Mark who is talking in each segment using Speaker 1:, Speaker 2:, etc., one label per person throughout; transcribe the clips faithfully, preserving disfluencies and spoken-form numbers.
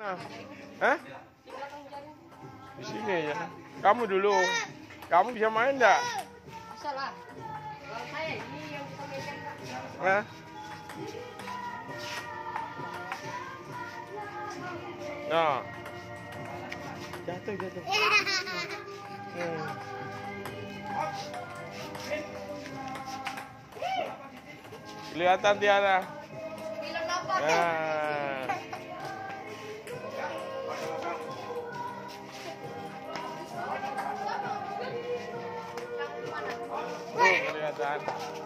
Speaker 1: Nah. Hah? Di sini ya. Kamu dulu. Kamu bisa main enggak?
Speaker 2: Bisa lah. Kalau saya ini yang bisa mainkan, Pak.
Speaker 1: Hah? Nah. Jatuh, jatuh. Hmm. Kelihatan Tiara.
Speaker 2: Film apa?
Speaker 1: Nah. Oh, kelihatan.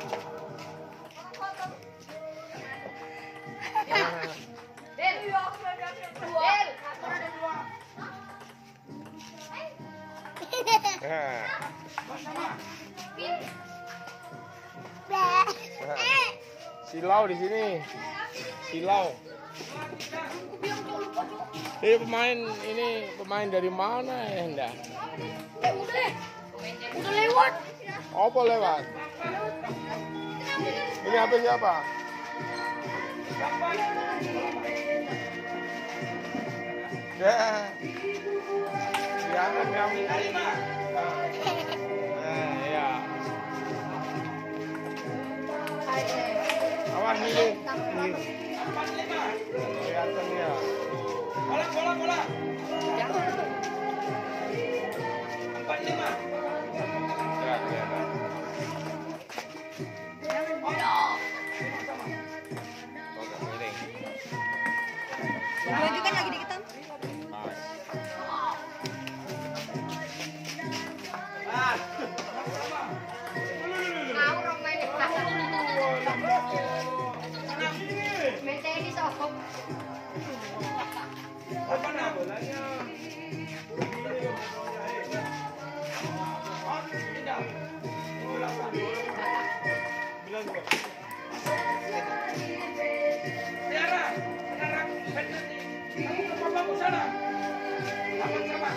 Speaker 2: Del, Del, aku ada dua.
Speaker 1: Nah. Silau di sini. Silau. Ini pemain ini pemain dari mana ya, Nda?
Speaker 2: Eh, udah. Udah lewat.
Speaker 1: Apa lewat? Ini H P siapa? Ya. Jangan kamu. Nah, ya. Awas ini. Kelihatan ya.
Speaker 3: Bola, bola, bola.
Speaker 2: Jangan.
Speaker 3: Empat lima.
Speaker 1: Ya, kelihatan. Oke, miring.
Speaker 2: Lanjutkan lagi dikitan.
Speaker 1: Pas.
Speaker 3: Ah.
Speaker 2: Kau orang main main tenis sob.
Speaker 3: Apa nama bolanya?
Speaker 1: Bilang gua.
Speaker 3: Tiara, sekarang penalti. Kamu ke bapakmu sana. Aman sama.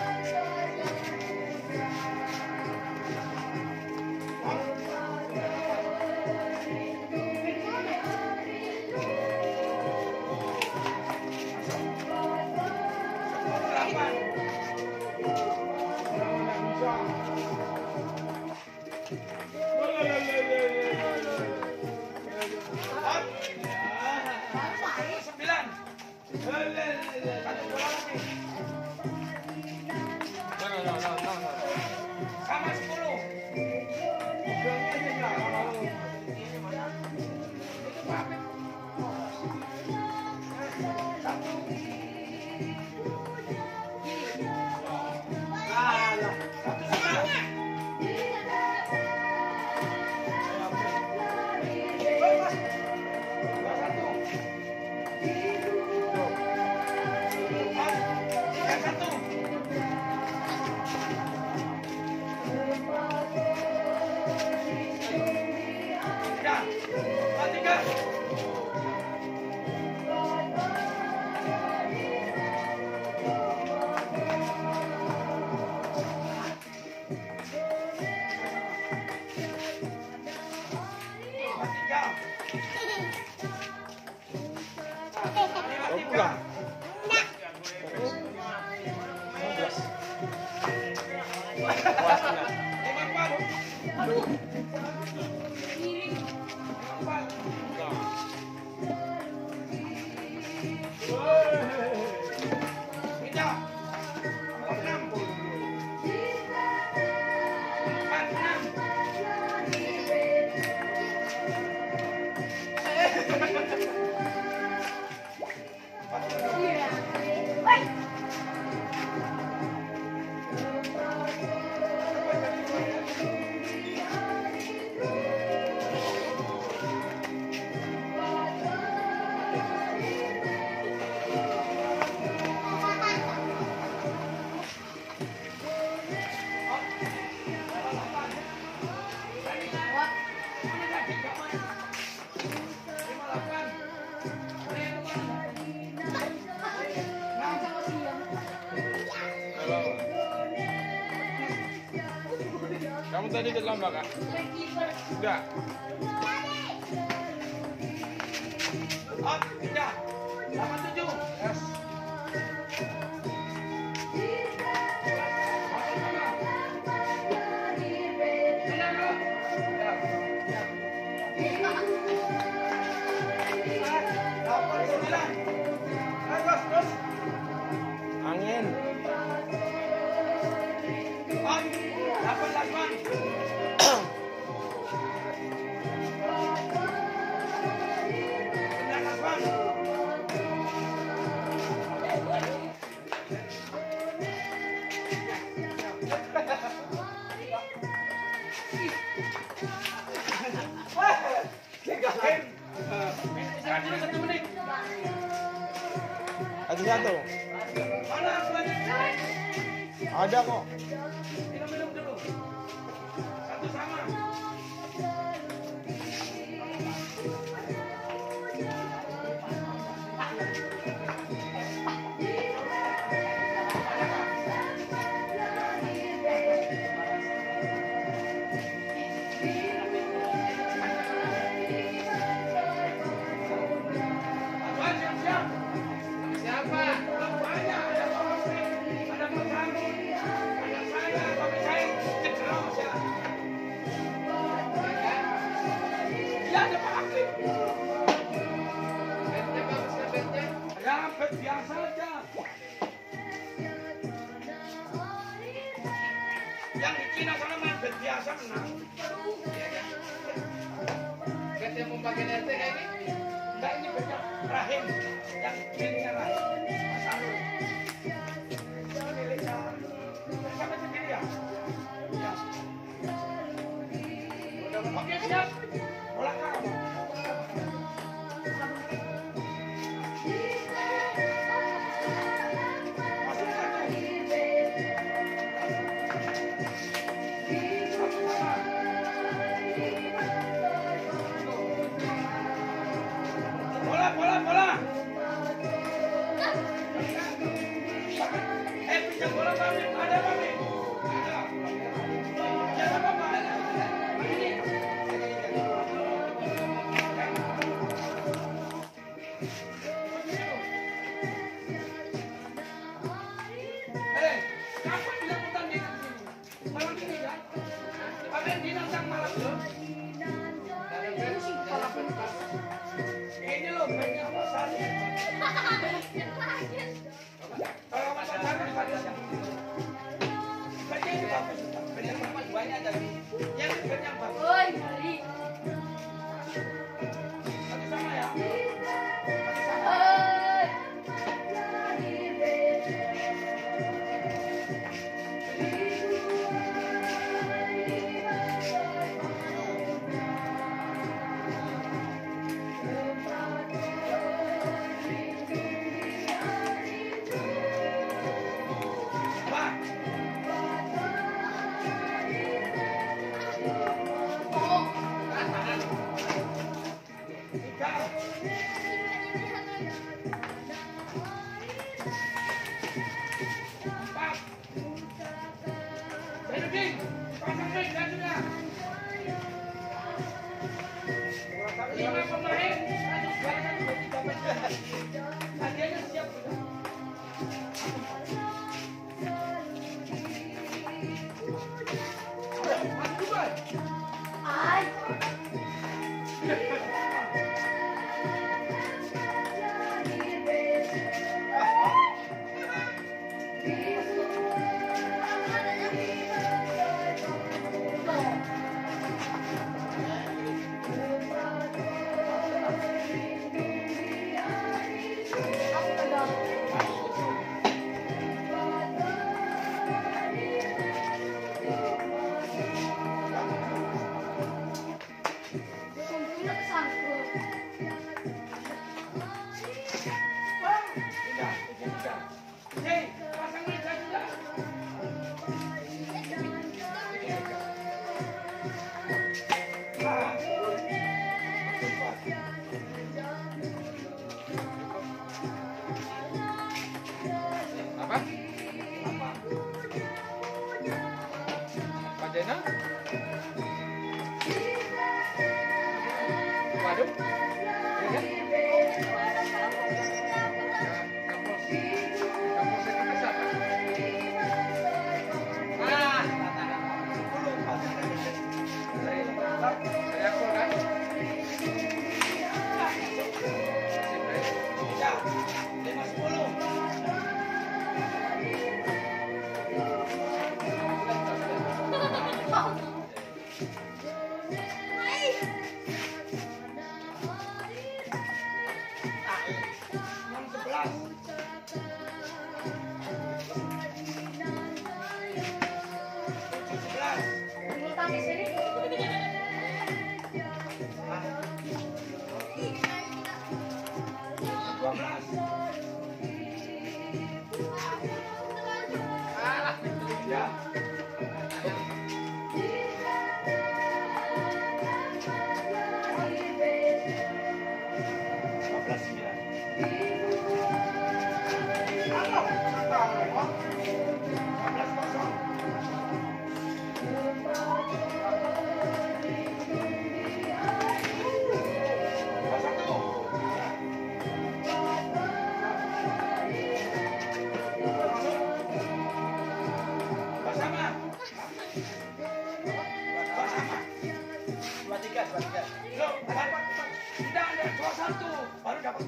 Speaker 3: Sembilan. Satu bola lagi.
Speaker 1: No, no, no, no, no.
Speaker 3: Sama sepuluh.
Speaker 1: Oh, pulang. Kamu tadi ikut lomba kak? Enggak.
Speaker 3: Up, pindah. delapan tujuh. Yes.
Speaker 1: satu.
Speaker 3: Mana akuannya?
Speaker 1: Ada kok.
Speaker 3: Minum-minum dulu. Satu sama. Abang siap-siap.
Speaker 2: Siapa?
Speaker 3: Banyak, ada Pak Hussein, ada Pak Harun, ada saya, Bapak saya, cedera ya. Ya ada Pak Hakim.
Speaker 2: Bednya bagus nggak bednya?
Speaker 3: Ya bed biasa aja. Yang di Cina sana main bed biasa menang.
Speaker 2: Bed yang mau pakai R T kayak ini?
Speaker 3: Enggak, ini bednya Rahim, yang pilihnya Rahim. Mas Harun. Ini miliknya siapa sendiri ya? Ya. Oke siap. Bola kau. Masuk satu. Satu sama. Bola, bola, bola. Eh, pinjam bola Bami. Ada Bami. Ada. Ya, apa apa. Ini. Eh, kapan dilakukan di sini? Malam ini ya? Kalian dinantang malam loh.
Speaker 2: Ada bed delapan pas.
Speaker 3: Ini loh, banyak masalahnya. Kalau masalah daripada yang ini. Banyak yang bagus. Banyak yang banyak dari yang banyak yang bagus.
Speaker 4: Woi, hari.
Speaker 3: Satu sama ya. Satu sama.
Speaker 4: Woi.
Speaker 3: Pak. Tiga. Empat. Beneding, pasang ring gajinya. Lima pemain, satu dua satu tiga empat. Hadiahnya siap sudah. Maju dua.
Speaker 4: Ay. Kumpulnya kesangkut.
Speaker 3: Tiga, tiga, tiga. Hei, pasang ring gajinya. Ah.
Speaker 2: Apa? Pak Jena? Waduh. Ya kan? Kapolsek. Kapolsek apa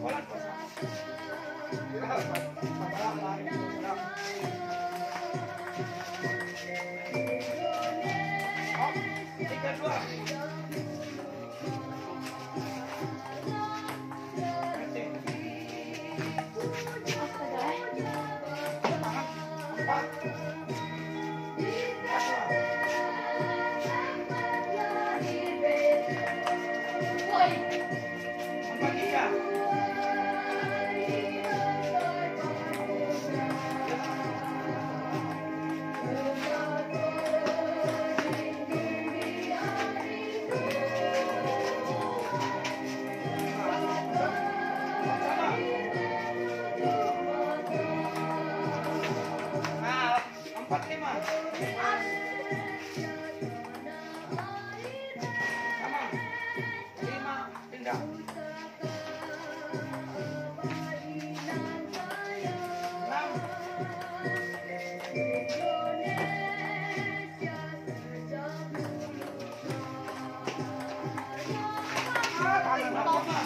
Speaker 3: Polan puasa. Oh, tiga dua. Empat lima. Sama. Lima pindah. Enam. Ah, kanan sama.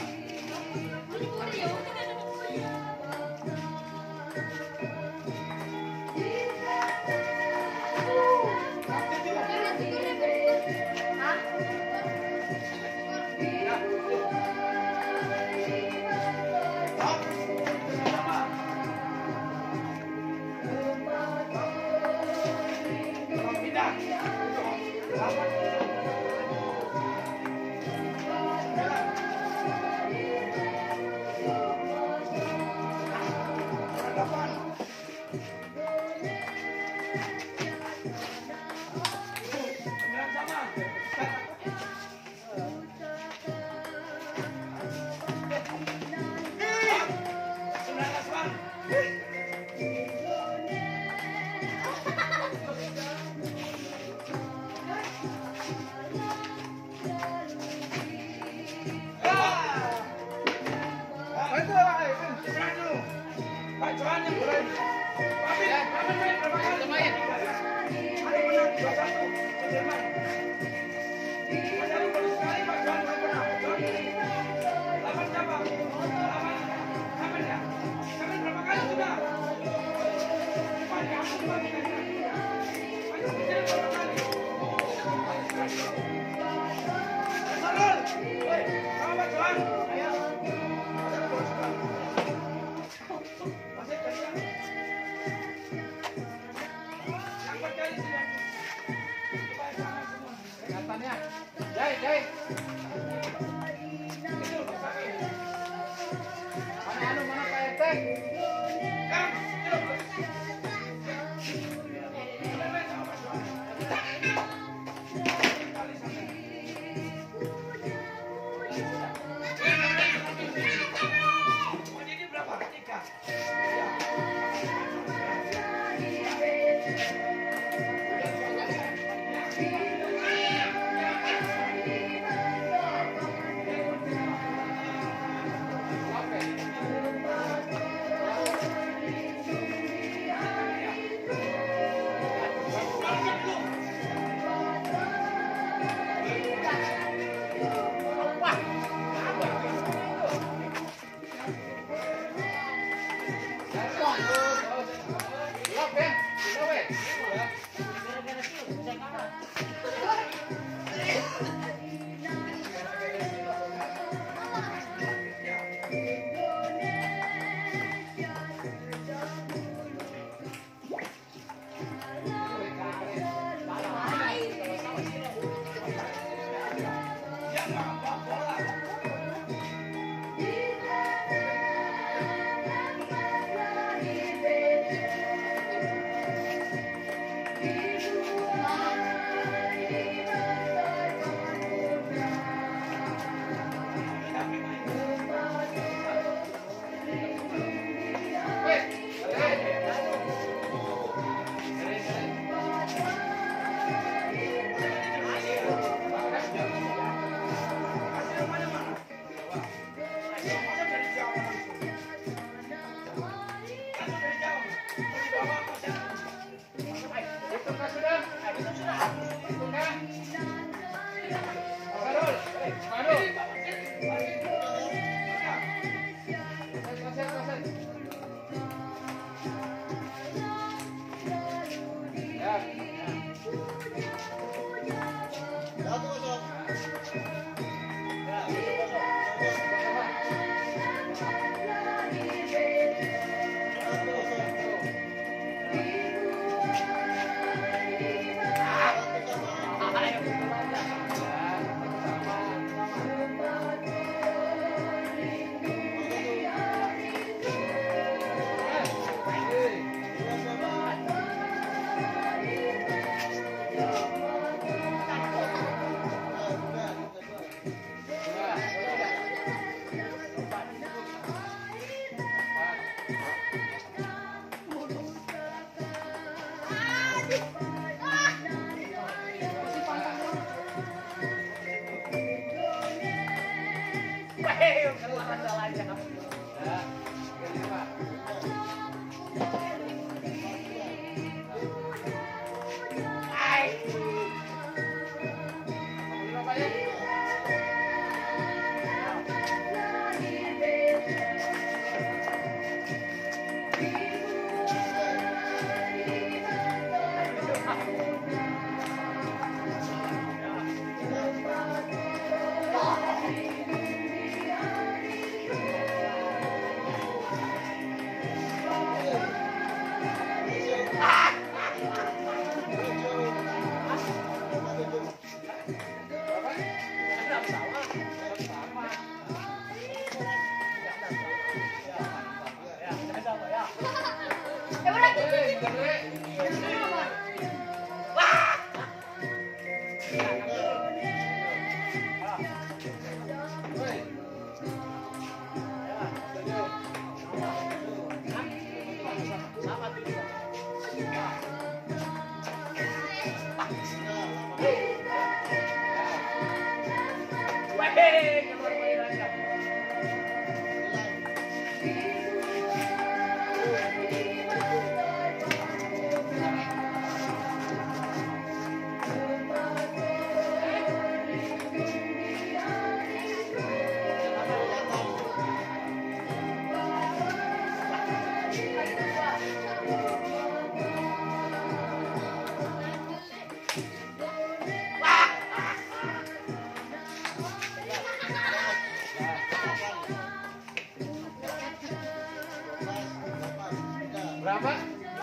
Speaker 3: Berapa?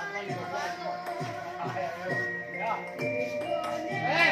Speaker 3: Ya. Eh.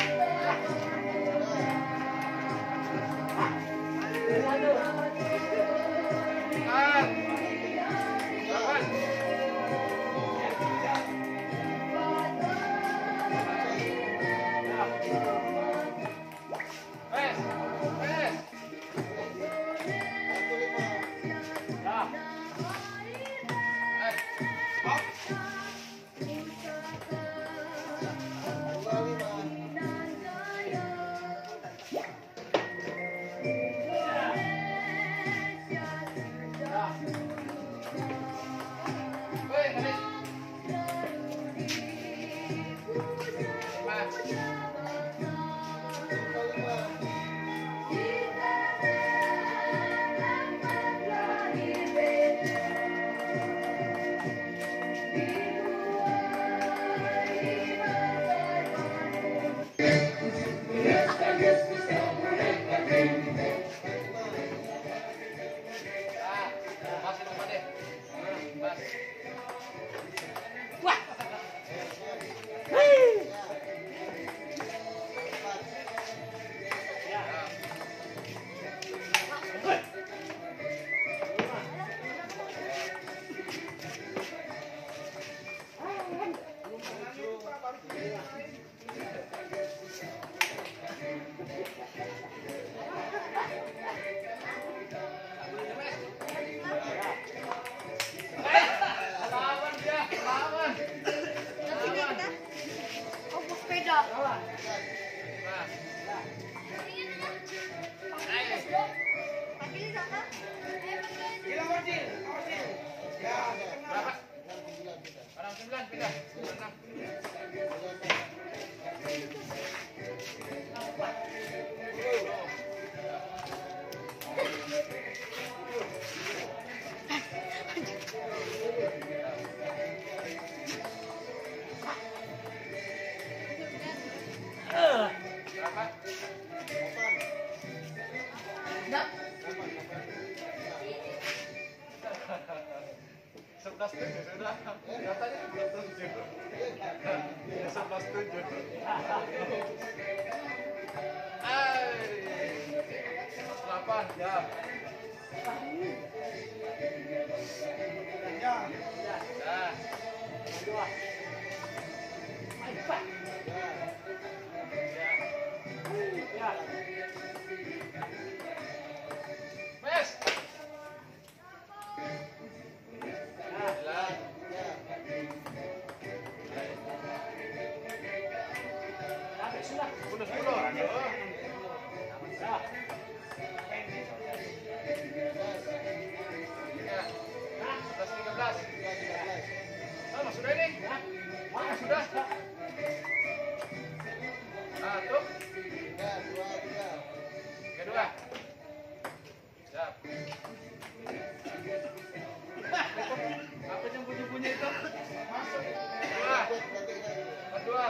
Speaker 3: Aduh. sembilan pindah. Enam. Sebelas tujuh sudah. Katanya belum tujuh. Sebelas tujuh. Delapan ya. Ya. Ya. Dua. Empat. Ya. Mes. Sudah sepuluh. Atas tiga belas. Sama sudah ini? Mana sudah? Satu. Kedua. Siap. Apa yang bunyi-bunyi itu? Masuk. Dua. Kedua.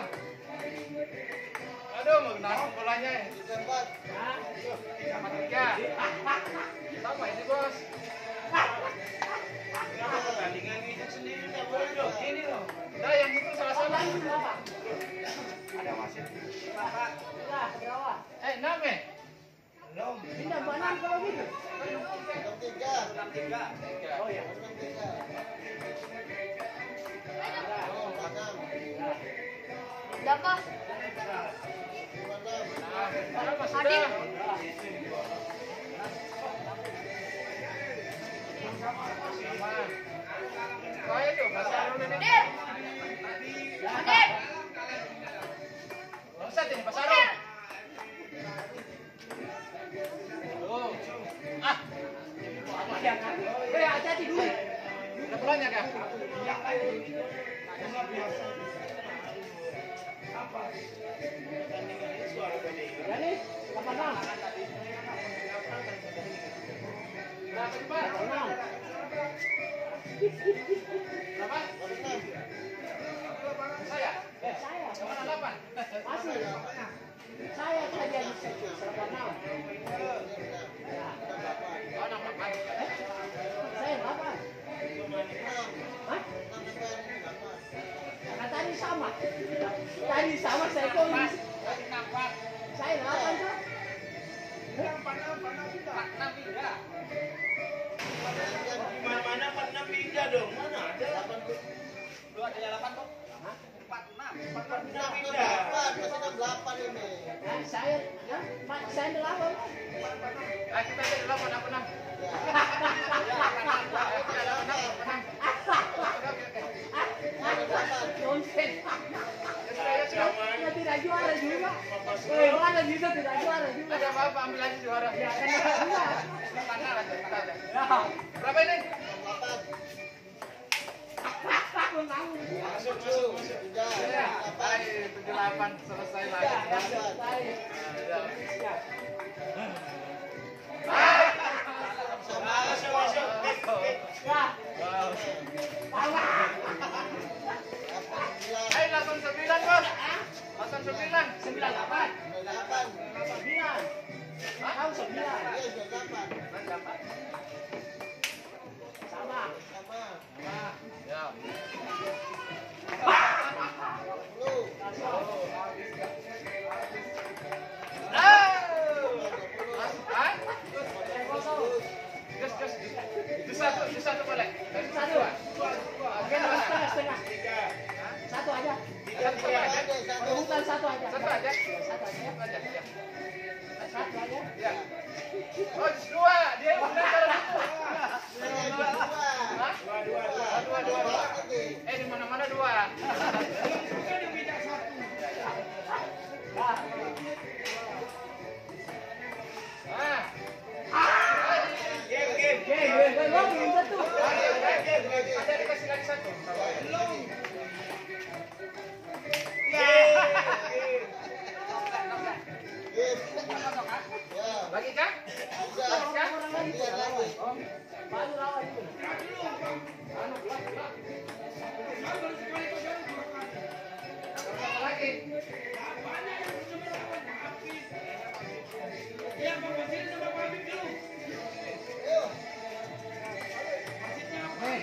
Speaker 3: Aduh, mau naruh bolanya ya. Sama tiga. Sama ini bos. Pertandingan ini sendiri tak boleh dong. Ini loh. Udah yang itu salah-salah. Ada wasit. Nah, berapa? Eh, enam ya? Belum. Pindah ke enam kalau gitu. Enam tiga. Enam tiga. Oh ya. Enam tiga.
Speaker 4: Berapa?
Speaker 3: Adil. Kaya tuh, bahasa Arab ini.
Speaker 4: Adil. Adil.
Speaker 3: Bangsat ini, bahasa Arab. Oh. Ah. Eh, hati-hati dulu. Udah pelan ya, Kak? Apa? Ya nih, delapan enam. Berapa cepat? enam. Berapa? Saya? Saya. Mana delapan? Masih. Saya tadi yang delapan enam. Oh, enam delapan. Saya delapan. Hah? Karena tadi sama. Tadi sama saya kok ini. Saya delapan tuh. Empat enam, empat enam pindah. Empat enam pindah. Di mana-mana empat enam pindah dong. Mana ada? Lu ada delapan kok? Empat enam. Empat enam pindah. Masih delapan ini. Nah, saya, ya, saya delapan. Ah, kita ada delapan apa enam? Tidak juara juga. Eh, mana bisa tidak juara juga? Ada apa-apa, ambil aja juara. Ya, kan juga. Mana aja, mana aja. Berapa ini? Masuk, masuk, masuk. Ya, tujuh delapan selesai lagi. Selesai. Masuk, masuk. Ya. Hai, delapan sembilan bos. Delapan sembilan. Sembilan delapan. Delapan. Sembilan. Tahu sembilan. Iya, delapan. Delapan. Sama. Sama. Sama. Ya. Lu. Satu, satu boleh. Satu. Oke, setengah. Satu aja. Satu aja. Bukan satu aja. Satu aja. Satu aja. Satu aja. Ya. Oh, dua. Dia benar. Dua. Dua, dua, dua. Dua, dua. Eh, di mana-mana dua. Bukan yang beda satu. Ah. Game, game, game. Belum, belum satu. Ada dikasih lagi satu. Belum. Baru rawa itu. Anu gelap gelap. Lagi.
Speaker 5: Ya, Bapak sini sama Pak Habib dulu.
Speaker 3: Hei.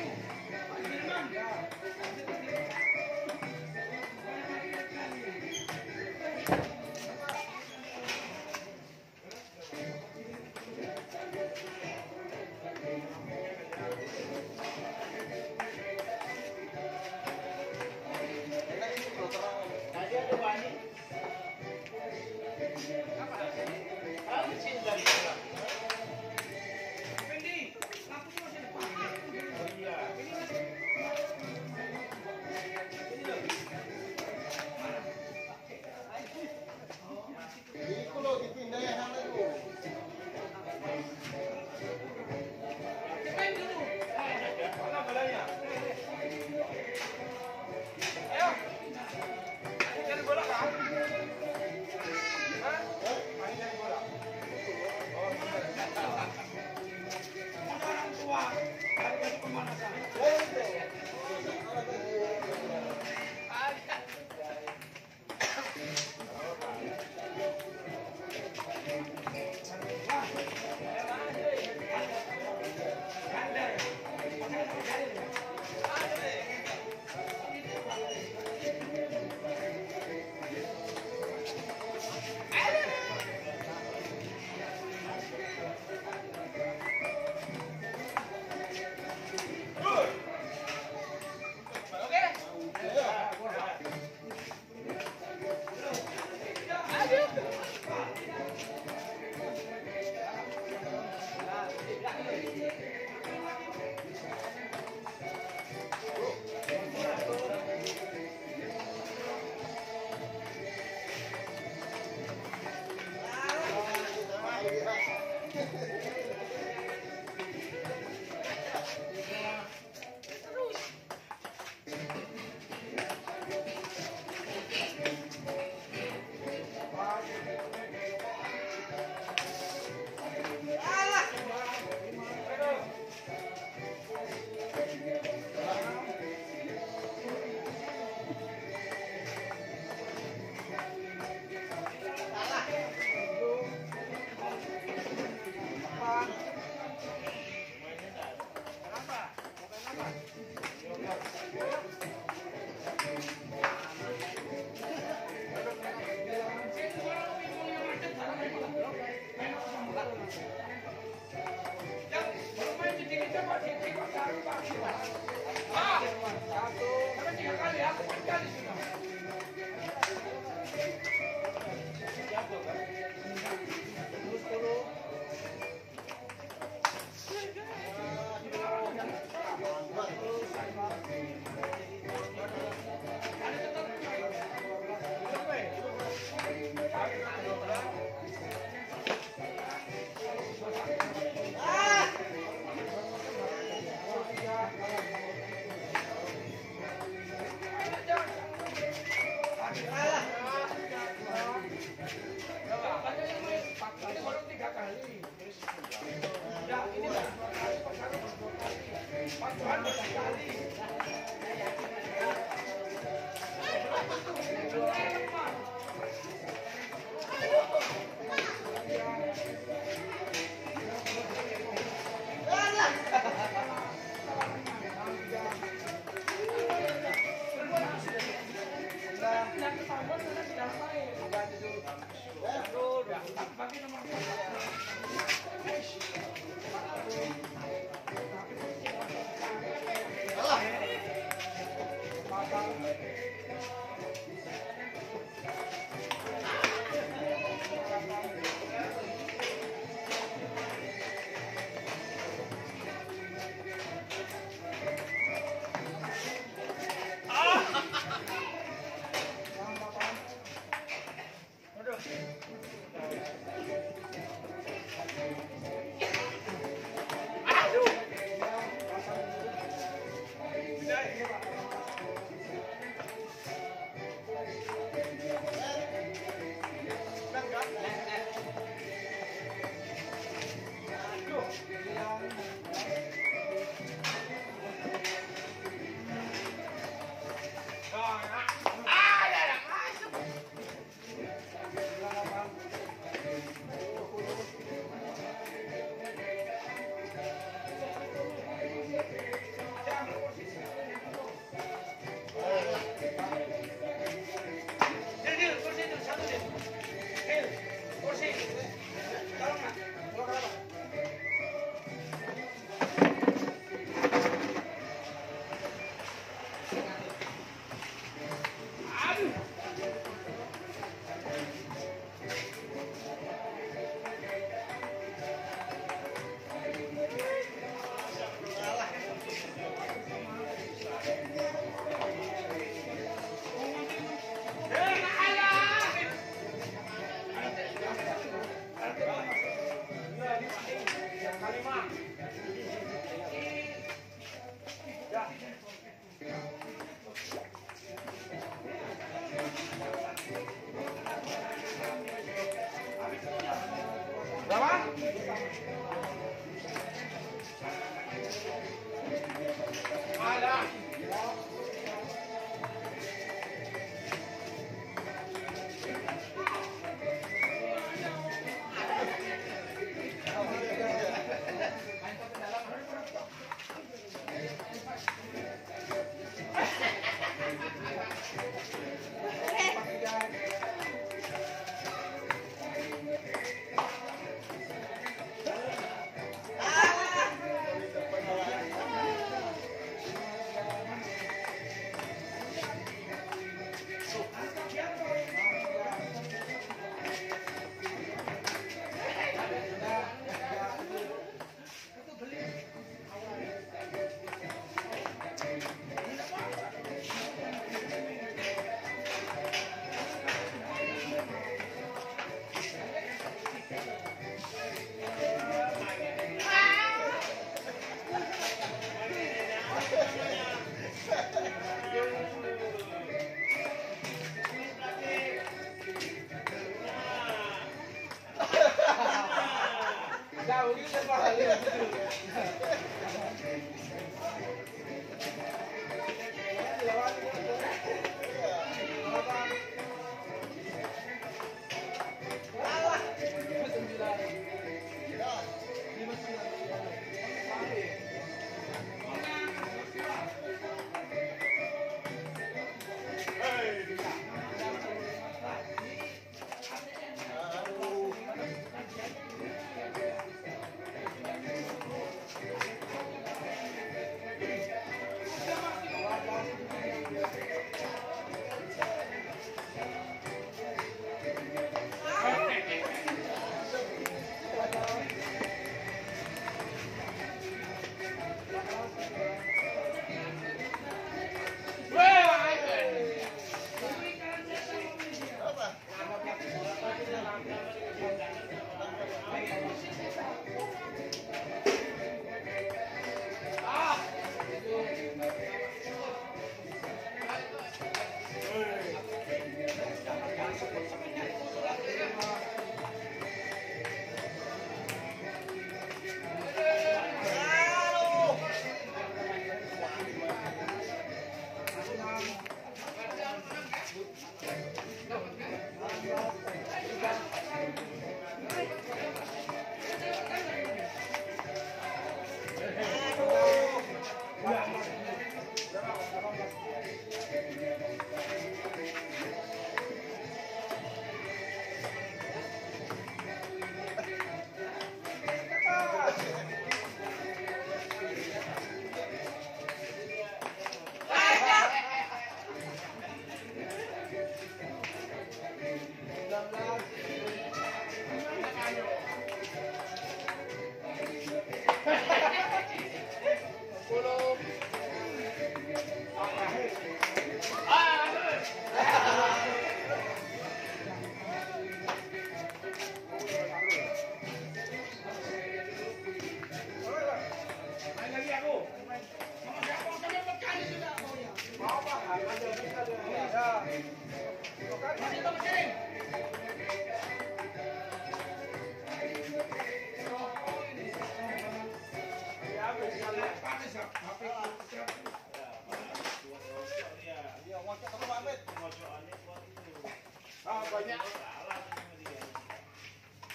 Speaker 3: banyak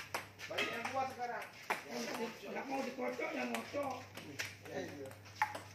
Speaker 3: banyak yang buat sekarang. Nggak mau dikocok, yang ngocok.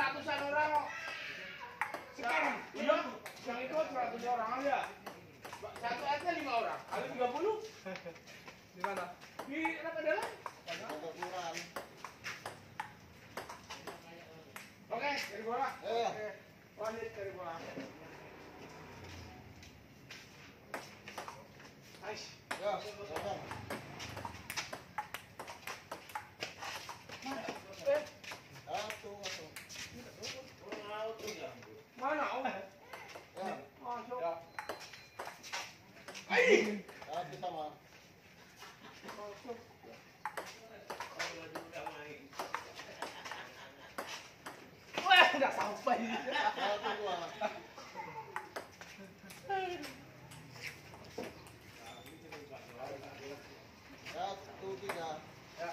Speaker 3: ratusan orang kok. Sekarang, iya, yang ikut seratus orang aja. Satu R T lima orang. Kali tiga puluh. Di mana? Di apa dalam? Oke, dari bola. Oke. Lanjut dari bola. Ais. Ya, silakan. Eh, satu, satu. Mana? Oh. Ya. Masuk. Ya. Ai. Satu sama. Masuk. Wah, enggak sampai. Satu dua. Satu tiga. Ya.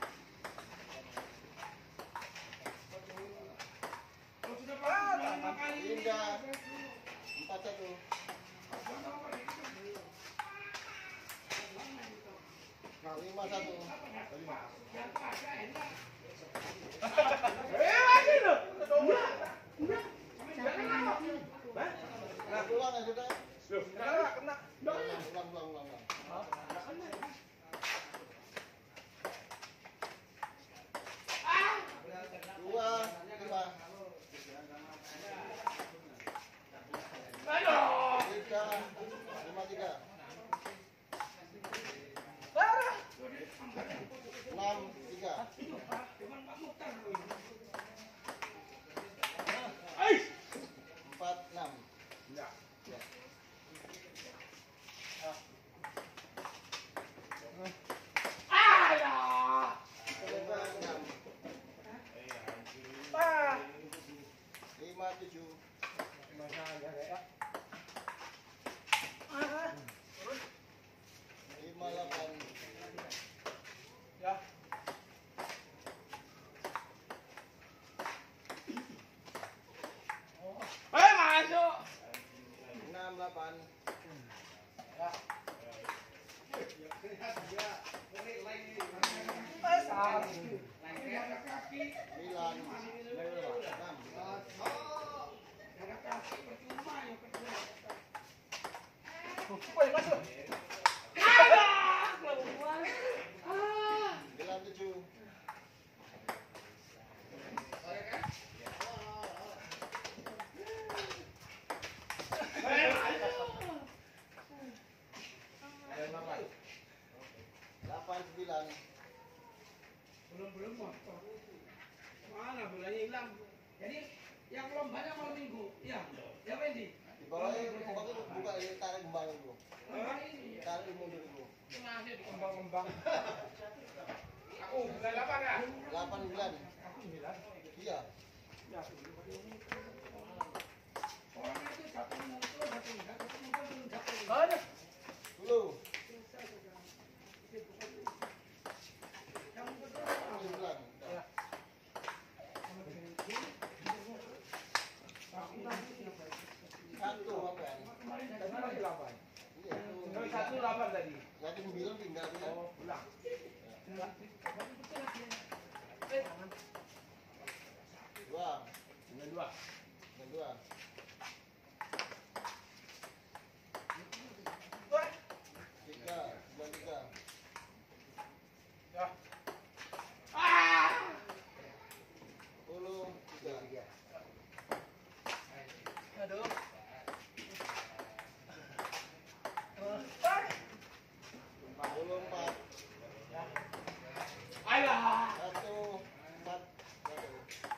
Speaker 3: Indah. Empat satu. Lima satu. Eh, lagi loh. Nah, pulang ya sudah. Loh, kena, kena. Ulang, ulang, ulang, ulang. Dua, lima. Aduh. Tiga, lima tiga. Enam tiga. Empat enam. Ya. Ayah. Lima enam. Lima tujuh. Lima delapan. Ya. Eh, masuk. Enam delapan. Ya. Sembilan. Enam. Sembilan tujuh. Delapan sembilan.
Speaker 5: Belum belum motor. Mana bolanya hilang? Jadi yang lombanya malam minggu, iya. Ya Wendy.
Speaker 3: Di bawahnya pokoknya buka ini tarik kembang dulu. Tarik mundur dulu.
Speaker 5: Masih di kembang-kembang.
Speaker 3: Aku bulan delapan ya? Delapan bulan.
Speaker 5: Aku sembilan.
Speaker 3: Iya.
Speaker 5: Ya. Orang itu satu muncul, satu enggak, satu muncul, satu enggak.
Speaker 3: Mana? Dulu. Sembilan.
Speaker 5: Ya.
Speaker 3: Satu apa ya?
Speaker 5: Kemarin tadi lagi delapan.
Speaker 3: Iya.
Speaker 5: Satu delapan tadi.
Speaker 3: Jadi sembilan tinggal ya.
Speaker 5: Oh, pulang.
Speaker 3: Dua.
Speaker 5: Dengan dua.
Speaker 3: Dengan dua. Tiga. Sembilan tiga.
Speaker 5: Ya.
Speaker 3: Puluh tiga.
Speaker 5: Aduh.
Speaker 3: Puluh empat.
Speaker 5: Alah.
Speaker 3: Satu. Empat. Satu.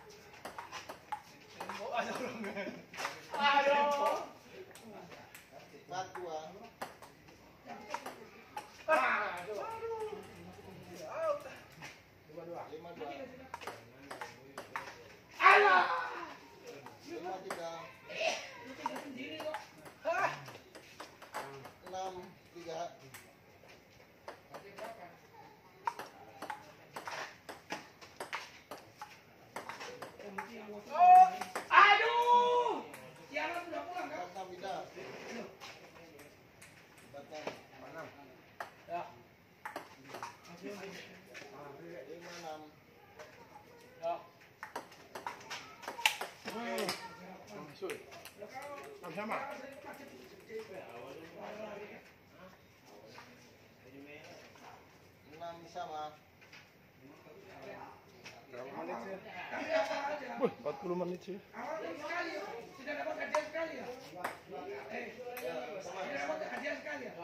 Speaker 5: Aduh.
Speaker 3: Empat dua.
Speaker 5: Dua dua.
Speaker 3: Lima dua.
Speaker 5: Alah.
Speaker 3: Lima tiga.
Speaker 5: Lu tinggal sendiri kok.
Speaker 3: Enam tiga.
Speaker 5: Oh, aduh. Tiara sudah pulang kan?
Speaker 3: Empat enam tidak. Empat enam.
Speaker 5: Mana? Ya.
Speaker 3: Lima enam.
Speaker 5: Ya.
Speaker 1: sama.
Speaker 3: Enam sama.
Speaker 1: Berapa menit sih? Wih, empat puluh menit sih.
Speaker 5: Awal sekali, sudah dapat hadiah sekali ya. Eh, sudah dapat hadiah sekali ya.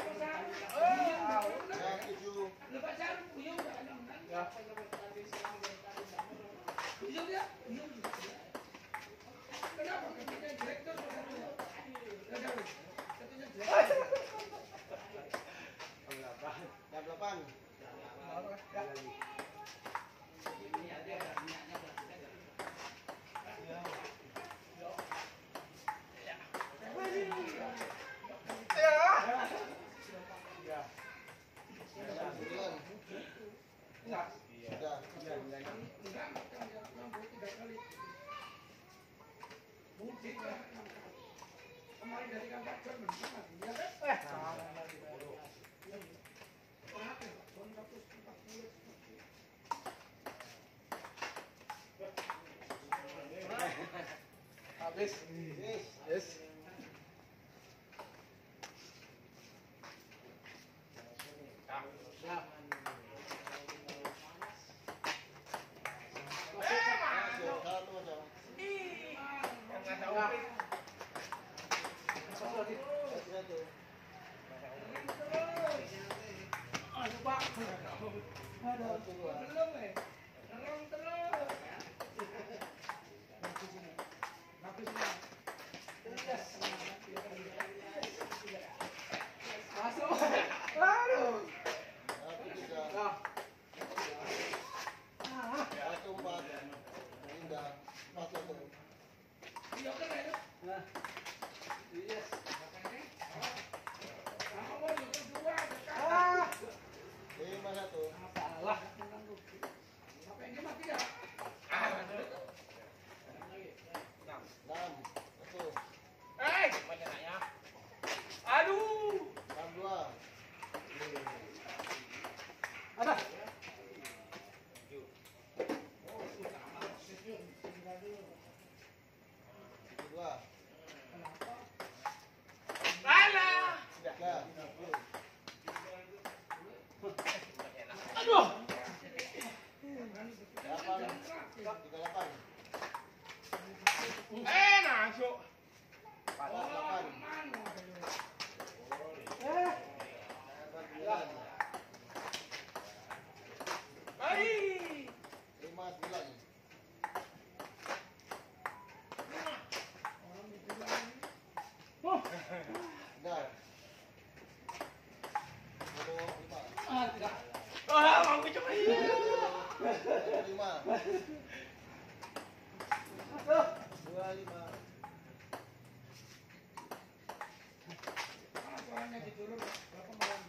Speaker 3: Yang tujuh.
Speaker 5: Lepas jarum, buyung udah enam kan? Buyung dia, buyung. Kenapa? Katanya direktur satunya. Satunya direktur.
Speaker 3: Jam delapan.
Speaker 5: Kemarin dari kantor Jerman, ya kan?
Speaker 3: Habis. Yes.
Speaker 5: Belum eh, terong terus. Masuk. Aduh.
Speaker 3: Satu empat. Indah. Empat satu.
Speaker 5: Iya kan itu?
Speaker 3: Nah. Yes.
Speaker 5: Kamu mau juga dua, dekat.
Speaker 3: Lima satu.
Speaker 5: Salah. Apa yang mati ya?
Speaker 3: Enam. Satu.
Speaker 1: Eh, banyak ya. Aduh.
Speaker 3: Enam dua.
Speaker 5: Ada.
Speaker 3: Dua.
Speaker 1: Alah.
Speaker 3: Tiga.
Speaker 1: Aduh.
Speaker 3: Delapan. Tiga delapan.
Speaker 1: Eh, masuk.
Speaker 3: Empat delapan.
Speaker 5: Eh,
Speaker 3: Empat sembilan.
Speaker 1: Baik.
Speaker 3: Lima sembilan. Enggak. Sepuluh lima.
Speaker 5: ah, tidak.
Speaker 1: Ah, mau coba ini.
Speaker 3: Satu lima. Dua lima.
Speaker 5: Ah, suaranya diturun. Berapa malam?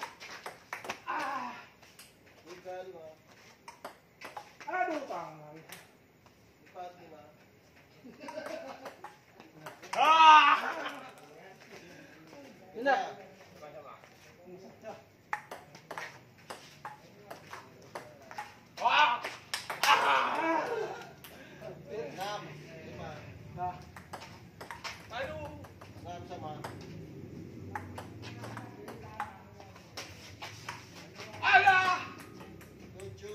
Speaker 3: Tiga lima.
Speaker 5: Aduh, tangan.
Speaker 3: Empat lima.
Speaker 1: Ah.
Speaker 3: Tiga.
Speaker 1: Wah. Ah.
Speaker 3: Enam lima.
Speaker 5: Nah,
Speaker 1: Aduh.
Speaker 3: Enam sama.
Speaker 1: Alah.
Speaker 3: Tujuh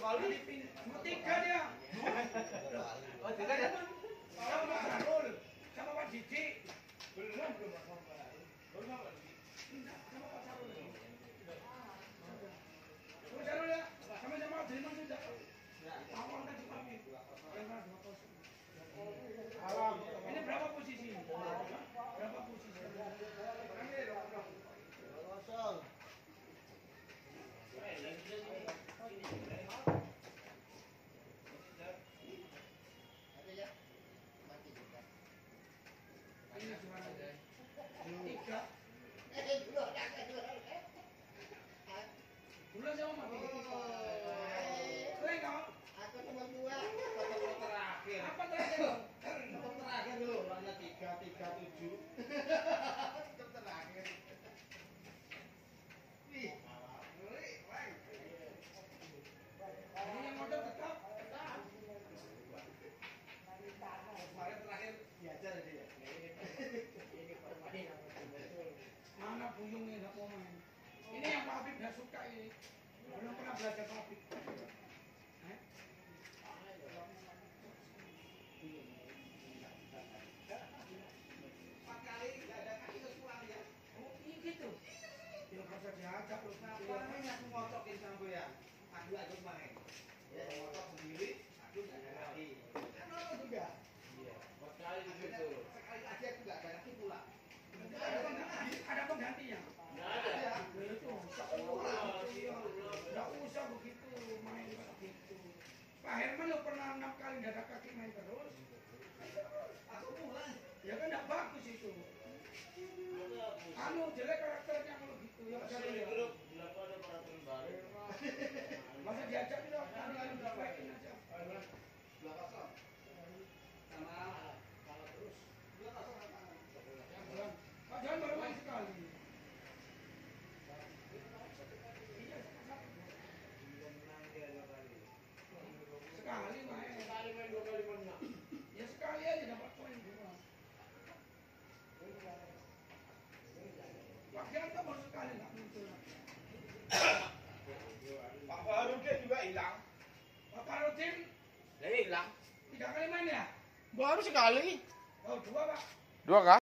Speaker 5: kali dipin. Tiga dia.
Speaker 3: Oh, tiga ya.
Speaker 5: Sama Mas Darul, sama Pak Didi. Belum, belum. Belum sama Pak Didi. Sama Pak Sarul. Pak Sarul ya, sama-sama Abdurrahman sudah. Awal tadi pagi. Alam. Ini berapa posisi? Berapa posisi? Kosong. Tiga. Bulan sama mati. Keren kau? Aku cuma dua. Terakhir. Apa terakhir? Terakhir dulu. Orangnya tiga, tiga, tujuh. Terakhir. Wih. Ini yang modal tetap. Tetap. Kemarin terakhir diajar aja ya. Mana buyungnya nggak mau main. Ini yang Pak Habib nggak suka ini. Belum pernah belajar Pak Habib. Eh? Empat kali nggak ada kaki terus pulang ya. Oh iya gitu. Yang bisa diajak loh. Kenapa ini aku ngotokin sama ya? Aku aku main. Ya ngotot sendiri. Aku nggak ada kaki. Kan ngotot juga. Iya. Empat kali begitu. Sekali aja aku nggak ada kaki pulang. Ada penggantinya? Nggak ada. Itu nggak usah begitu main begitu. Pak Herman lo pernah enam kali nggak ada kaki main terus. Aku pulang. Ya kan nggak bagus itu. Anu jelek karakternya kalau gitu. Yang cari grup berapa ada peraturan baru. Masa diajak itu kali kali dicuekin aja. Dua kosong. Sama kalau terus dua kosong apa? Pak Jan baru main sekali. Sekali main. Sekali main dua kali menang. Ya sekali aja dapat poin dua. Pak Gianto baru sekali nggak muncul. Pak Farudin juga hilang. Pak Farudin?
Speaker 3: Dia hilang.
Speaker 5: Tiga kali main ya?
Speaker 1: Baru sekali.
Speaker 5: Oh dua Pak.
Speaker 1: Dua kah?